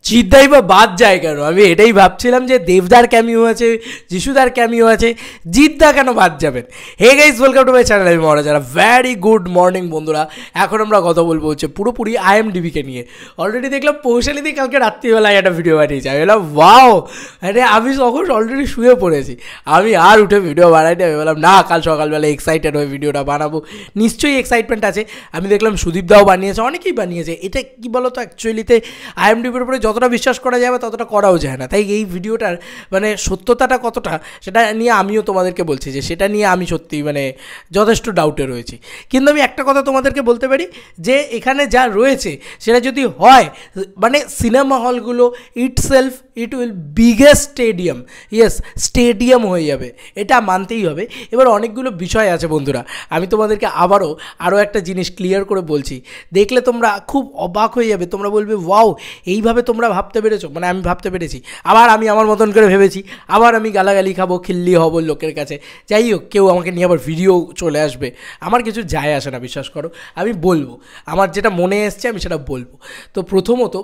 জিদ্দাই বা বাদ যায় কেন? আমি এটাই ভাবছিলাম যে দেবদার ক্যামিও আছে, যিশুদার ক্যামিও আছে, জিদ্দা কেন বাদ যাবেন? Hey guys, welcome to my channel. আমি মহারাজারা। ভ্যারি গুড মর্নিং বন্ধুরা। এখন আমরা কথা বলবো হচ্ছে পুরোপুরি IMDb-কে নিয়ে। অলরেডি দেখলাম পৌশালিদি কালকে রাত্রিবেলায় একটা ভিডিও পাঠিয়েছে। আমি বললাম ওয়াও, আরে আমি তখন অলরেডি শুয়ে পড়েছি, আমি আর উঠে ভিডিও বানাইনি। আমি বললাম না, কাল সকালবেলা এক্সাইটেড হয়ে ভিডিওটা বানাবো, নিশ্চয়ই এক্সাইটমেন্ট আছে। আমি দেখলাম সুদীপদাও বানিয়েছে, অনেকেই বানিয়েছে। এটা কী বলো তো, অ্যাকচুয়ালিতে IMDb-র উপরে যতটা বিশ্বাস করা যাবে ততটা করাও যায় না। তাই এই ভিডিওটার মানে সত্যতাটা কতটা সেটা নিয়ে আমিও তোমাদেরকে বলছি যে সেটা নিয়ে আমি সত্যি মানে যথেষ্ট ডাউটে রয়েছি। কিন্তু আমি একটা কথা তোমাদেরকে বলতে পারি যে এখানে যা রয়েছে সেটা যদি হয়, মানে সিনেমা হলগুলো itself it will biggest stadium, yes stadium হয়ে যাবে, এটা মানতেই হবে। এবার অনেকগুলো বিষয় আছে বন্ধুরা, আমি তোমাদেরকে আরও একটা জিনিস ক্লিয়ার করে বলছি, দেখলে তোমরা খুব অবাক হয়ে যাবে। তোমরা বলবে ওয়াও, এইভাবে তোমরা ভাবতে পেরেছো, মানে আমি ভাবতে পেরেছি, আবার আমি আমার মতন করে ভেবেছি, আবার আমি গালাগালি খাবো, খিল্লি হব লোকের কাছে। যাই হোক, কেউ আমাকে নিয়ে আবার ভিডিও চলে আসবে, আমার কিছু যায় আসে না, বিশ্বাস করো। আমি বলবো আমার যেটা মনে এসছে, আমি সেটা বলবো। তো প্রথমত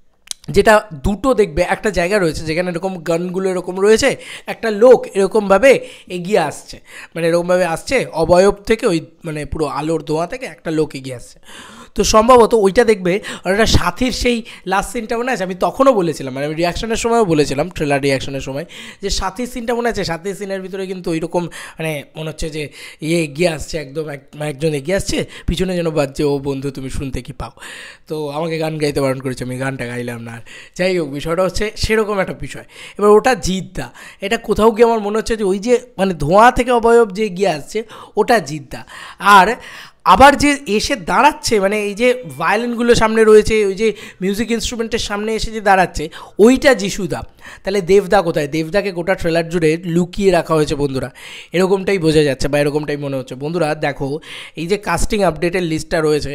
যেটা দুটো দেখবে, একটা জায়গা রয়েছে যেখানে এরকম গানগুলো এরকম রয়েছে, একটা লোক এরকমভাবে এগিয়ে আসছে, মানে এরকমভাবে আসছে অবয়ব থেকে, ওই মানে পুরো আলোর ধোঁয়া থেকে একটা লোক এগিয়ে আসছে। তো সম্ভবত ওইটা দেখবে, আর একটা সাথীর সেই লাস্ট সিনটা মনে আছে, আমি তখনও বলেছিলাম, মানে আমি রিয়াকশনের সময়ও বলেছিলাম, ট্রেলার রিয়াকশনের সময়, যে সাথীর সিনটা মনে আছে। সাথীর সিনের ভিতরে কিন্তু ওইরকম মানে মনে হচ্ছে যে এগিয়ে আসছে, একদম একজন এগিয়ে আসছে, পিছনে যেন বাজছে ও বন্ধু তুমি শুনতে কি পাও। তো আমাকে গান গাইতে বারণ করেছে, আমি গানটা গাইলাম না। যাই হোক, বিষয়টা হচ্ছে সেরকম একটা বিষয়। এবার ওটা জিদ্দা, এটা কোথাও গিয়ে আমার মনে হচ্ছে যে ওই যে মানে ধোঁয়া থেকে অবয়ব যে এগিয়ে আসছে ওটা জিদ্দা। আর আবার যে এসে দাঁড়াচ্ছে, মানে এই যে ভায়োলিনগুলো সামনে রয়েছে, ওই যে মিউজিক ইনস্ট্রুমেন্টের সামনে এসে যে দাঁড়াচ্ছে, ওইটা যিশুদা। তাহলে দেবদা কোথায়? দেবদাকে গোটা ট্রেলার জুড়ে লুকিয়ে রাখা হয়েছে বন্ধুরা, এরকমটাই বোঝা যাচ্ছে বা এরকমটাই মনে হচ্ছে। বন্ধুরা দেখো, এই যে কাস্টিং আপডেটের লিস্টটা রয়েছে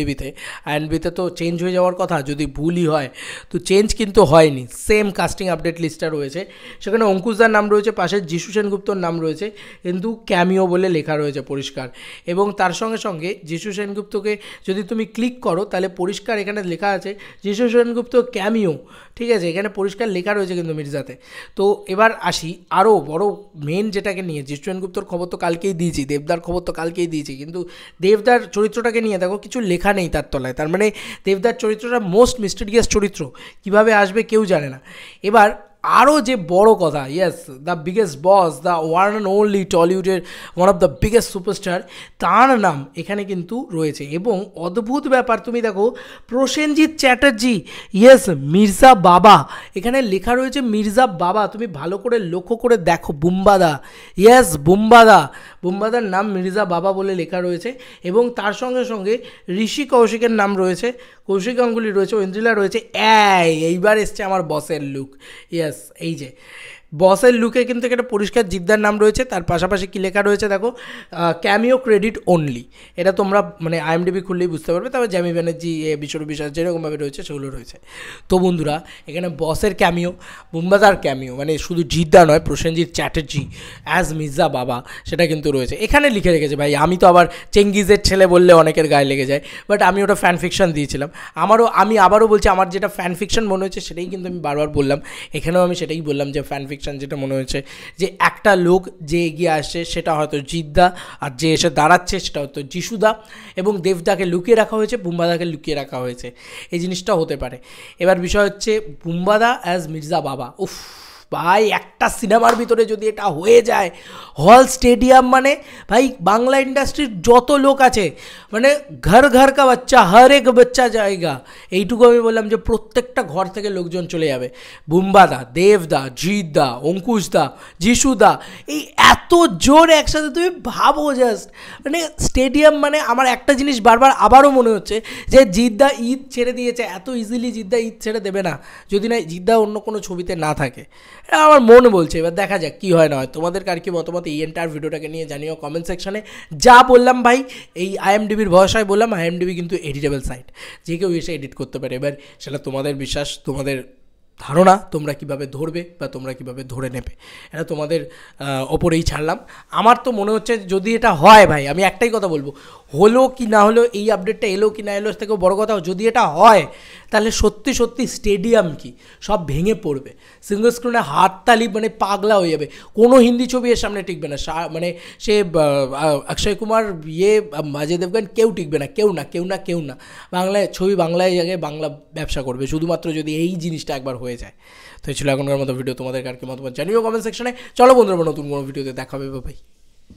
IMDb-তে তো চেঞ্জ হয়ে যাওয়ার কথা যদি ভুলই হয়, তো চেঞ্জ কিন্তু হয়নি, সেম কাস্টিং আপডেট লিস্টটা রয়েছে। সেখানে অঙ্কুশদার নাম রয়েছে, পাশে যিশু সেনগুপ্তর নাম রয়েছে, কিন্তু ক্যামিও বলে লেখা রয়েছে পরিষ্কার। এবং তার সঙ্গে সঙ্গে যিশু সেনগুপ্তকে যদি তুমি ক্লিক করো, তাহলে পরিষ্কার এখানে লেখা আছে যিশু সেনগুপ্ত ক্যামিও, ঠিক আছে, এখানে পরিষ্কার লেখা রয়েছে কিন্তু মির্জাতে। তো এবার আসি আরও বড় মেন যেটাকে নিয়ে। যিশু সেনগুপ্তর খবর তো কালকেই দিয়েছি, দেবদার খবর তো কালকেই দিয়েছি, কিন্তু দেবদার চরিত্রটাকে নিয়ে দেখো কিছু লেখা নেই তার তলায়। তার মানে দেবদার চরিত্রটা মোস্ট মিস্টেরিয়াস চরিত্র, কীভাবে আসবে কেউ জানে না। এবার আরও যে বড় কথা, yes the biggest boss, the one and only টলিউডের one of the biggest superstar, তার নাম এখানে কিন্তু রয়েছে। এবং অদ্ভুত ব্যাপার, তুমি দেখো প্রসেনজিৎ চ্যাটার্জি, ইয়েস মির্জা বাবা, এখানে লেখা রয়েছে মির্জা বাবা। তুমি ভালো করে লক্ষ্য করে দেখো, বুম্বাদা, ইয়েস বুম্বাদার নাম মির্জা বাবা বলে লেখা রয়েছে। এবং তার সঙ্গে সঙ্গে ঋষি কৌশিকের নাম রয়েছে, কৌশিক গাঙ্গুলি রয়েছে, ঐন্দ্রিলা রয়েছে। এইবার এসছে আমার বসের লুক, ইয়েস এই যে বসের লুকে কিন্তু একটা পরিষ্কার জিদ্দার নাম রয়েছে। তার পাশাপাশি কী লেখা রয়েছে দেখো, ক্যামিও ক্রেডিট অনলি। এটা তোমরা মানে IMDb খুললেই বুঝতে পারবে। তারপর জ্যামি ব্যানার্জি, বিশ্বর বিশ্বাস যেরকমভাবে রয়েছে সেগুলো রয়েছে। তো বন্ধুরা এখানে বসের ক্যামিও, বুম্বাদার ক্যামিও, মানে শুধু জিদ্দা নয়, প্রসেনজিৎ চ্যাটার্জি অ্যাজ মির্জা বাবা, সেটা কিন্তু রয়েছে। এখানে লিখে রেখেছে ভাই, আমি তো আবার চেঙ্গিজের ছেলে বললে অনেকের গায়ে লেগে যায়, বাট আমি ওটা ফ্যান ফিকশন দিয়েছিলাম। আমি আবারও বলছি, আমার যেটা ফ্যান ফিকশন মনে হচ্ছে সেটাই কিন্তু আমি বারবার বললাম, এখানেও আমি সেটাই বললাম যে ফ্যান ফিকশন যেটা মনে হয়েছে যে একটা লোক যে এগিয়ে আসছে সেটা হয়তো জিদ্দা, আর যে এসে দাঁড়াচ্ছে সেটা হয়তো যিশুদা, এবং দেবদাকে লুকিয়ে রাখা হয়েছে, বুম্বাদাকে লুকিয়ে রাখা হয়েছে, এই জিনিসটা হতে পারে। এবার বিষয় হচ্ছে বুম্বাদা অ্যাজ মির্জা বাবা, উফ ভাই একটা সিনেমার ভিতরে যদি এটা হয়ে যায়, হল স্টেডিয়াম, মানে ভাই বাংলা ইন্ডাস্ট্রির যত লোক আছে, মানে ঘর ঘর কা বাচ্চা, হর এক বাচ্চা যায়গা, এইটুকু আমি বললাম যে প্রত্যেকটা ঘর থেকে লোকজন চলে যাবে। বুম্বাদা, দেবদা, জিদ্দা, অঙ্কুশদা, যিশুদা, এই এত জোর একসাথে তুমি ভাবো জাস্ট, মানে স্টেডিয়াম। মানে আমার একটা জিনিস বারবার আবারও মনে হচ্ছে যে জিদ্দা ঈদ ছেড়ে দিয়েছে, এত ইজিলি জিদ্দা ঈদ ছেড়ে দেবে না যদি না জিদ্দা অন্য কোনো ছবিতে না থাকে, আমার মন বলছে। এবার দেখা যাক কী হয় না হয়। তোমাদের কার কি মতামত এই এন্টায়ার ভিডিওটাকে নিয়ে জানিও কমেন্ট সেকশনে। যা বললাম ভাই, এই IMDb-র ভরসায় বললাম, IMDb কিন্তু এডিটেবল সাইট, যে কেউ এসে এডিট করতে পারে। এবার সেটা তোমাদের বিশ্বাস, তোমাদের ধারণা তোমরা কিভাবে ধরবে বা তোমরা কিভাবে ধরে নেবে, এটা তোমাদের ওপরেই ছাড়লাম। আমার তো মনে হচ্ছে যদি এটা হয় ভাই, আমি একটাই কথা বলবো, হলো কি না হলো, এই আপডেটটা এলো কি না এলো, এর থেকেও বড় কথা যদি এটা হয় তাহলে সত্যি সত্যি স্টেডিয়াম কি সব ভেঙে পড়বে, সিঙ্গল স্ক্রিনে হাততালি মানে পাগলা হয়ে যাবে, কোনো হিন্দি ছবি এর সামনে টিকবে না, মানে সে অক্ষয় কুমার অজয় দেবগন কেউ টিকবে না, কেউ না বাংলায় ছবি, বাংলায় জায়গায় বাংলা ব্যবসা করবে শুধুমাত্র যদি এই জিনিসটা একবার হয়ে যায়। তো এই ছিল এখনকার মতো ভিডিও, তোমাদের কার কি মতামত জানিও কমেন্ট সেকশনে। চলো বন্ধুরা, নতুন কোনো ভিডিওতে দেখা হবে, ভাই।